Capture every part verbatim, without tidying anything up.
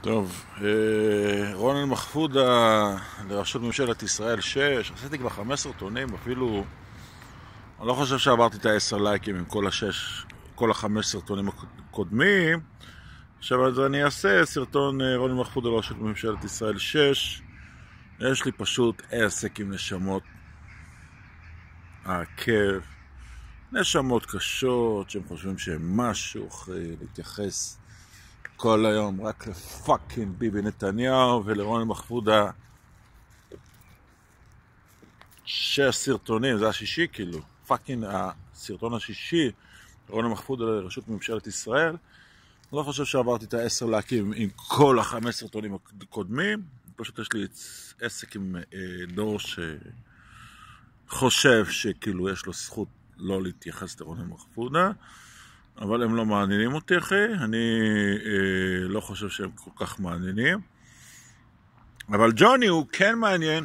טוב, רונן מחפודה לראשות ממשלת ישראל שש, עשיתי כבר חמש סרטונים, אפילו אני לא חושב שעברתי את העשר לייקים עם כל השש, כל החמש סרטונים הקודמים. עכשיו אז אני אעשה סרטון רונן מחפודה לראשות ממשלת ישראל שש. יש לי פשוט עסק עם נשמות העקב, נשמות קשות שהם חושבים שהם משהו אחרי להתייחס כל היום רק לפאקינג ביבי נתניהו ולרונן מחפודה. שש סרטונים, זה השישי כאילו, פאקינג הסרטון השישי, רונן מחפודה לראשות ממשלת ישראל. אני לא חושב שעברתי את העשר להקים עם כל החמש סרטונים הקודמים, פשוט יש לי עסק עם דור שחושב שכאילו יש לו זכות לא להתייחס לרונן מחפודה, אבל הם לא מעניינים אותי אחי, אני אה, לא חושב שהם כל כך מעניינים. אבל ג'וני הוא כן מעניין.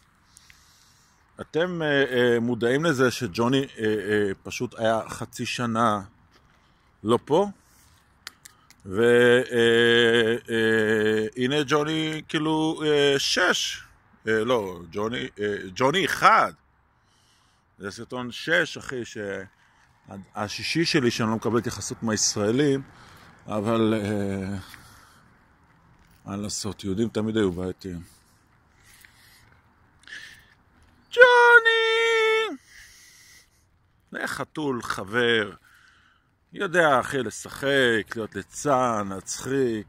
אתם אה, אה, מודעים לזה שג'וני אה, אה, פשוט היה חצי שנה לא פה? והנה אה, אה, ג'וני כאילו אה, שש, אה, לא, ג'וני, אה, ג'וני אחד. זה סרטון שש אחי, ש... השישי שלי שאני לא מקבל התייחסות מהישראלים, אבל אה, מה לעשות, יהודים תמיד היו בעייתיים. ג'וני! זה חתול חבר, יודע אחי לשחק, להיות ליצן, להצחיק.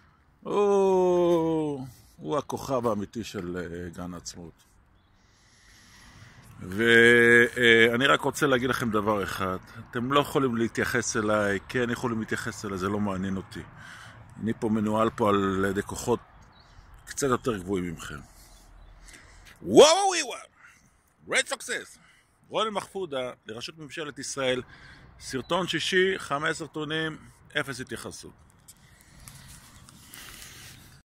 הוא, הוא הכוכב האמיתי של גן העצמאות. ואני רק רוצה להגיד לכם דבר אחד, אתם לא יכולים להתייחס אליי, כן יכולים להתייחס אליי, זה לא מעניין אותי. אני פה מנוהל פה על ידי כוחות קצת יותר גבוהים ממכם. וואו וואו וואו, Great success. רונן מחפודה לראשות ממשלת ישראל, סרטון שישי, חמש סרטונים, אפס התייחסות.